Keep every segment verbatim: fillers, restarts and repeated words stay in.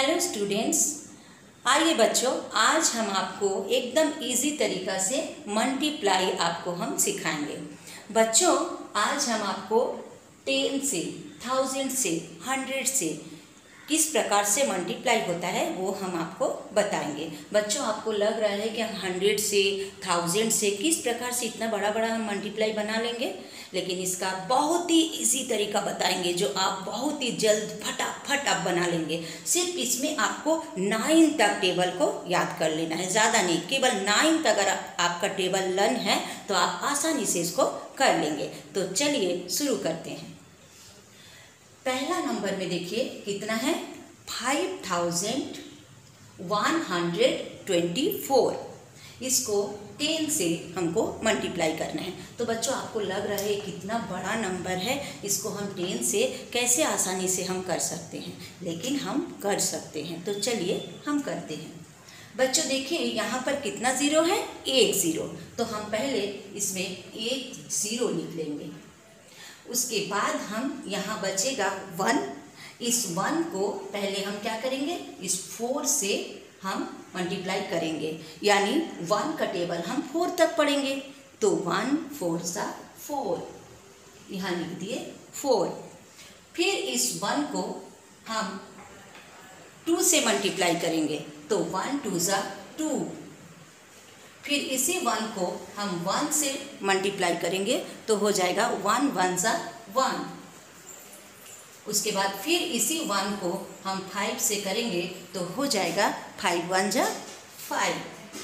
Hello students, आइए बच्चों, आज हम आपको एकदम इजी तरीका से मल्टीप्लाई आपको हम सिखाएंगे। बच्चों, आज हम आपको टेन से, थाउजेंड से, हंड्रेड से किस प्रकार से मल्टीप्लाई होता है वो हम आपको बताएंगे। बच्चों, आपको लग रहा है कि हम हंड्रेड से, थाउजेंड से किस प्रकार से इतना बड़ा बड़ा हम मल्टीप्लाई बना लेंगे, लेकिन इसका बहुत ही इजी तरीका बताएंगे जो आप बहुत ही जल्द फटाफट आप बना लेंगे। सिर्फ इसमें आपको नाइन तक टेबल को याद कर लेना है, ज़्यादा नहीं, केवल नाइन तक अगर आपका टेबल लर्न है तो आप आसानी से इसको कर लेंगे। तो चलिए शुरू करते हैं। पहला नंबर में देखिए कितना है, five thousand one hundred twenty four. इसको टेन से हमको मल्टीप्लाई करना है। तो बच्चों, आपको लग रहा है कितना बड़ा नंबर है, इसको हम टेन से कैसे आसानी से हम कर सकते हैं, लेकिन हम कर सकते हैं। तो चलिए हम करते हैं। बच्चों देखिए, यहाँ पर कितना ज़ीरो है, एक ज़ीरो। तो हम पहले इसमें एक ज़ीरो लिख लेंगे। उसके बाद हम यहाँ बचेगा वन। इस वन को पहले हम क्या करेंगे, इस फोर से हम मल्टीप्लाई करेंगे, यानी वन का टेबल हम फोर तक पढ़ेंगे। तो वन फोर सा फोर, यहाँ लिख दिए फोर। फिर इस वन को हम टू से मल्टीप्लाई करेंगे, तो वन टू सा टू। फिर इसी वन को हम वन से मल्टीप्लाई करेंगे तो हो जाएगा वन वन सा वन। उसके बाद फिर इसी वन को हम फाइव से करेंगे तो हो जाएगा फाइव वन जा five.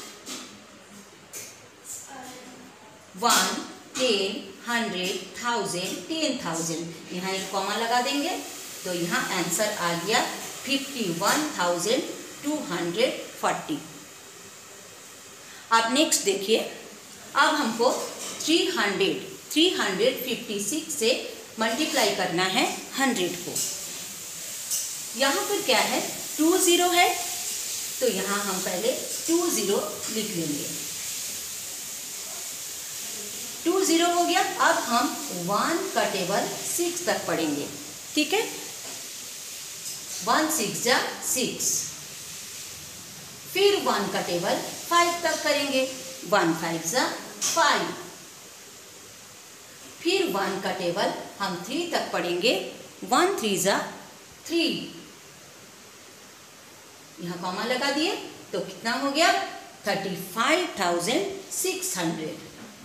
One, ten, hundred, thousand, ten thousand, यहाँ एक कॉमा लगा देंगे तो यहाँ आंसर आ गया fifty one thousand two hundred forty. अब नेक्स्ट देखिए, अब हमको three hundred three hundred fifty six से मल्टीप्लाई करना है हंड्रेड को। यहाँ पर क्या है, टू ज़ीरो है, तो यहाँ हम पहले टू ज़ीरो लिख लेंगे। टू ज़ीरो हो गया। अब हम वन का टेबल सिक्स तक पढ़ेंगे, ठीक है। वन सिक्स जा सिक्स। फिर वन का टेबल फाइव तक करेंगे, वन फाइव जा फाइव। फिर वन का टेबल हम थ्री तक पढ़ेंगे, वन थ्री जा थ्री। यहाँ कॉमा लगा दिए तो कितना हो गया, thirty five thousand six hundred.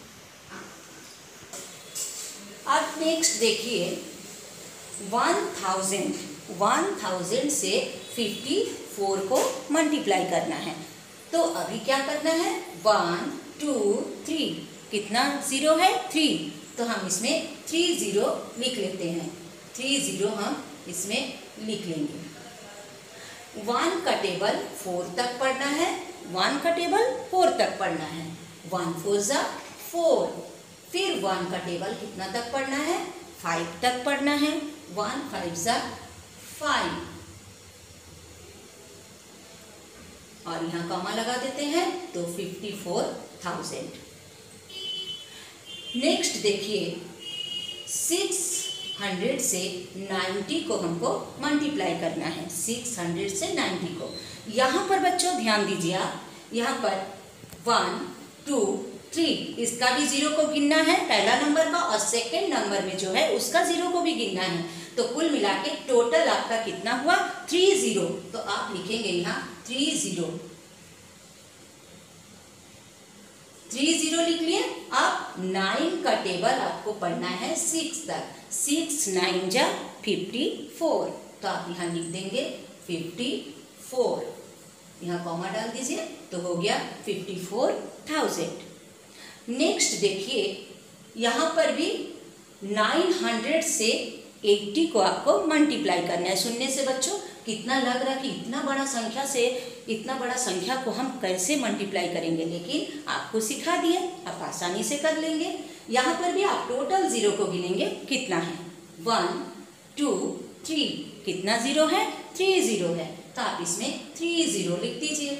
अब नेक्स्ट देखिए, वन थाउजेंड वन थाउजेंड से फिफ्टी फोर को मल्टीप्लाई करना है। तो अभी क्या करना है, वन टू थ्री, कितना ज़ीरो है, थ्री। तो हम इसमें थ्री ज़ीरो लिख लेते हैं। थ्री ज़ीरो हम इसमें लिख लेंगे। वन का टेबल फोर तक पढ़ना है, वन का टेबल फोर तक पढ़ना है, वन फोर जा फोर। फिर वन का टेबल कितना तक पढ़ना है, फाइव तक पढ़ना है, वन फाइव जा फाइव। और यहाँ कॉमा लगा देते हैं तो फिफ्टी फोर थाउजेंड। नेक्स्ट देखिए, सिक्स हंड्रेड से नाइन्टी को हमको मल्टीप्लाई करना है, सिक्स हंड्रेड से नाइन्टी को। यहाँ पर बच्चों ध्यान दीजिए आप, यहाँ पर वन टू थ्री, इसका भी जीरो को गिनना है पहला नंबर का, और सेकेंड नंबर में जो है उसका जीरो को भी गिनना है। तो कुल मिला के टोटल आपका कितना हुआ, थ्री जीरो। तो आप लिखेंगे यहाँ थ्री जीरो थ्री जीरो लिख लिए। अब नाइन का टेबल आपको पढ़ना है सिक्स तक, सिक्स नाइन जा फिफ्टी फोर। तो आप यहाँ लिख देंगे फिफ्टी फोर, यहाँ कॉमा डाल दीजिए तो हो गया फिफ्टी फोर थाउजेंड। नेक्स्ट देखिए, यहाँ पर भी नाइन हंड्रेड से एट्टी को आपको मल्टीप्लाई करना है। सुनने से बच्चों कितना लग रहा है कि इतना बड़ा संख्या से इतना बड़ा संख्या को हम कैसे मल्टीप्लाई करेंगे, लेकिन आपको सिखा दिए, आप आसानी से कर लेंगे। यहाँ पर भी आप टोटल ज़ीरो को गिनेंगे, कितना है, वन टू थ्री, कितना ज़ीरो है, थ्री ज़ीरो है। तो आप इसमें थ्री ज़ीरो लिख दीजिए,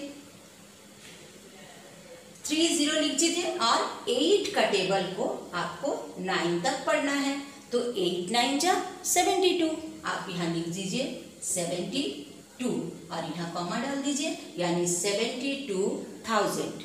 थ्री ज़ीरो लिख दीजिए। और एट का टेबल को आपको नाइन तक पढ़ना है, तो एट नाइन जा सेवेंटी टू, आप यहाँ लिख दीजिए सेवेंटी टू। और और यहाँ कॉमा डाल दीजिए, यानी सेवेंटी टू थाउजेंड।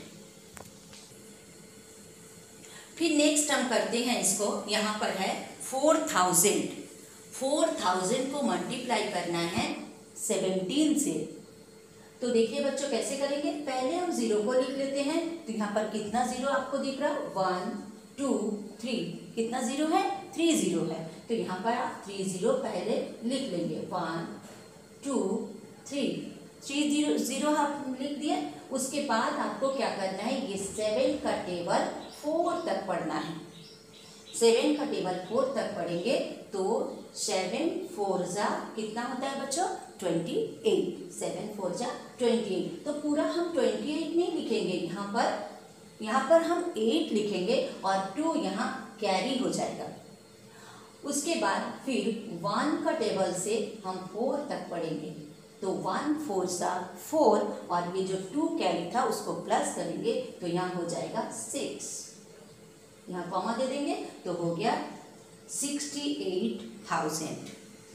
फिर नेक्स्ट हम करते हैं इसको, यहाँ पर है फोर थाउजेंड। फोर थाउजेंड को मल्टीप्लाई करना है सेवेंटीन से। तो देखिए बच्चों कैसे करेंगे, पहले हम जीरो को लिख लेते हैं। तो यहाँ पर कितना जीरो आपको दिख रहा है, वन टू थ्री, कितना जीरो है, थ्री जीरो है। तो यहाँ पर आप थ्री जीरो पहले लिख लेंगे, one two three, three zero zero आप लिख दिए। उसके बाद आपको क्या करना है, ये सेवन का टेबल फोर तक पढ़ना है। सेवन का टेबल फोर तक पढ़ेंगे तो सेवन फोर जा कितना होता है बच्चों, ट्वेंटी एट। सेवन फोर जा ट्वेंटी एट। तो पूरा हम ट्वेंटी एट नहीं लिखेंगे, यहाँ पर यहाँ पर हम एट लिखेंगे और टू यहाँ कैरी हो जाएगा। उसके बाद फिर वन का टेबल से हम फोर तक पढ़ेंगे। तो वन फोर सा फोर, और ये जो टू कैरी था उसको प्लस करेंगे तो यहाँ हो जाएगा सिक्स। यहाँ कॉमा दे देंगे तो हो गया सिक्सटी एट थाउजेंड।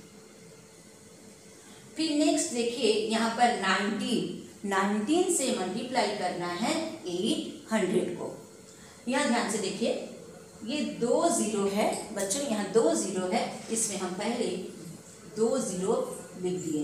फिर नेक्स्ट देखिए यहाँ पर नाइनटीन, नाइनटीन से मल्टीप्लाई करना है एट हंड्रेड को। यहाँ ध्यान से देखिए, ये दो जीरो है बच्चों, यहाँ दो जीरो है, इसमें हम पहले दो जीरो लिख दिए।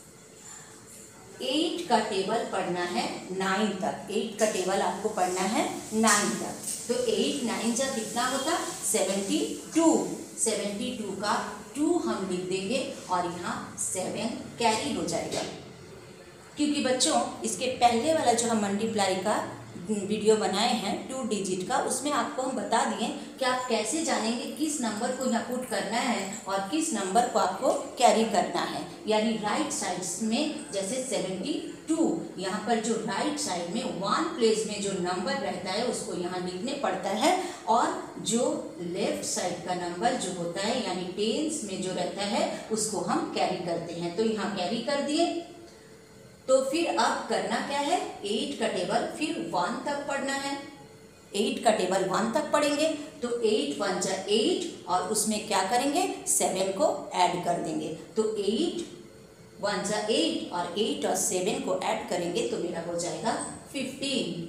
एट का टेबल पढ़ना है नाइन तक, एट का टेबल आपको पढ़ना है नाइन तक। तो एट नाइन जा कितना होता, सेवेंटी टू। सेवेंटी टू का टू हम लिख देंगे और यहाँ सेवन कैरी हो जाएगा। क्योंकि बच्चों इसके पहले वाला जो हम मल्टीप्लाई का वीडियो बनाए हैं टू डिजिट का, उसमें आपको हम बता दिए कि आप कैसे जानेंगे किस नंबर को यहाँ पुट करना है और किस नंबर को आपको कैरी करना है। यानी राइट साइड्स में जैसे सेवेंटी टू, यहाँ पर जो राइट साइड में वन प्लेस में जो नंबर रहता है उसको यहाँ लिखने पड़ता है, और जो लेफ्ट साइड का नंबर जो होता है यानी टेंस में जो रहता है उसको हम कैरी करते हैं। तो यहाँ कैरी कर दिए। तो फिर अब करना क्या है, एट का टेबल फिर वन तक पढ़ना है। एट का टेबल वन तक पढ़ेंगे तो एट वन जा एट, और उसमें क्या करेंगे, सेवन को ऐड कर देंगे। तो एट वन जा एट और एट और सेवन को ऐड करेंगे तो मेरा हो जाएगा फिफ्टीन।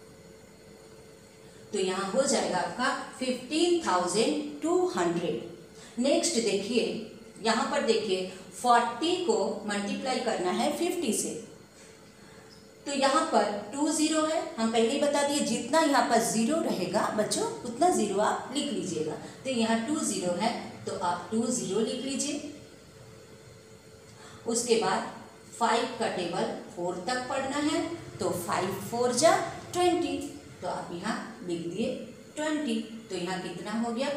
तो यहाँ हो जाएगा आपका fifteen thousand two hundred. Next देखिए, यहाँ पर देखिए फोर्टी को मल्टीप्लाई करना है फिफ्टी से। तो यहाँ पर टू जीरो है, हम पहले ही बता दिए जितना यहाँ पर जीरो रहेगा बच्चों उतना जीरो आप लिख लीजिएगा। तो यहाँ टू जीरो है तो आप टू जीरो लिख लीजिए। उसके बाद फाइव का टेबल फोर तक पढ़ना है, तो फाइव फोर जा ट्वेंटी, तो आप यहाँ लिख दिए ट्वेंटी। तो यहाँ कितना हो गया,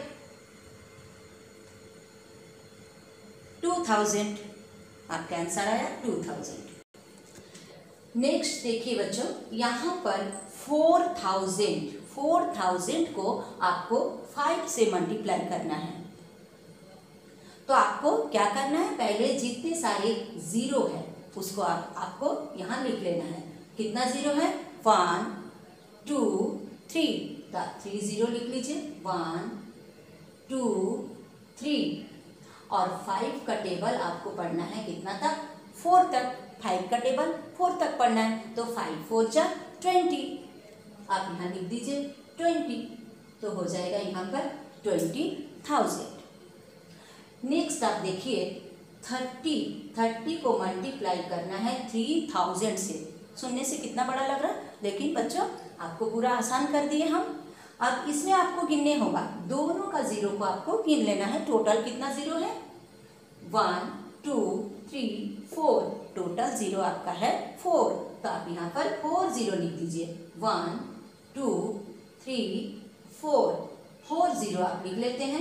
टू थाउजेंड। आपका आंसर आया टू थाउजेंड। नेक्स्ट देखिए बच्चों, यहाँ पर फोर थाउजेंड, फोर थाउजेंड को आपको फाइव से मल्टीप्लाई करना है। तो आपको क्या करना है, पहले जितने सारे जीरो है उसको आप आपको यहाँ लिख लेना है। कितना जीरो है, वन टू थ्री, तो आप थ्री जीरो लिख लीजिए, वन टू थ्री। और फाइव का टेबल आपको पढ़ना है कितना तक, फोर तक। फाइव का टेबल फोर तक पढ़ना है तो फाइव फोर जा ट्वेंटी, आप यहाँ लिख दीजिए ट्वेंटी। तो हो जाएगा यहाँ पर ट्वेंटी थाउजेंड। नेक्स्ट आप देखिए थर्टी, थर्टी को मल्टीप्लाई करना है थ्री थाउजेंड से। सुनने से कितना बड़ा लग रहा है, लेकिन बच्चों आपको पूरा आसान कर दिए हम। अब इसमें आपको गिनने होगा, दोनों का जीरो को आपको गिन लेना है। टोटल कितना जीरो है, one two three four, total zero आपका है फोर। तो आप यहाँ पर फोर जीरो लिख दीजिए, one two three four, four zero आप लिख लेते हैं।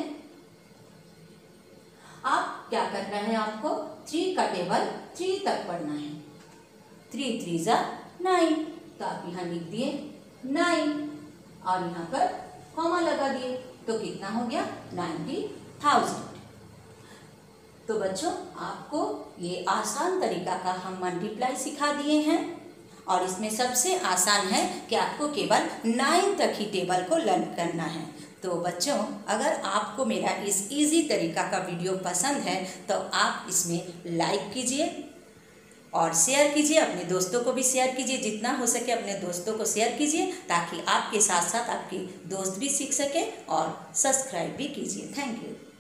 अब क्या करना है आपको, थ्री का टेबल थ्री तक पढ़ना है। थ्री थ्री जा नाइन, तो आप यहाँ लिख दिए नाइन और यहाँ पर कॉमा लगा दिए, तो कितना हो गया, नाइन्टी थाउजेंड। तो बच्चों आपको ये आसान तरीका का हम मल्टीप्लाई सिखा दिए हैं, और इसमें सबसे आसान है कि आपको केवल नाइन तक ही टेबल को लर्न करना है। तो बच्चों अगर आपको मेरा इस इजी तरीका का वीडियो पसंद है तो आप इसमें लाइक कीजिए और शेयर कीजिए, अपने दोस्तों को भी शेयर कीजिए, जितना हो सके अपने दोस्तों को शेयर कीजिए ताकि आपके साथ साथ आपके दोस्त भी सीख सके, और सब्सक्राइब भी कीजिए। Thank you.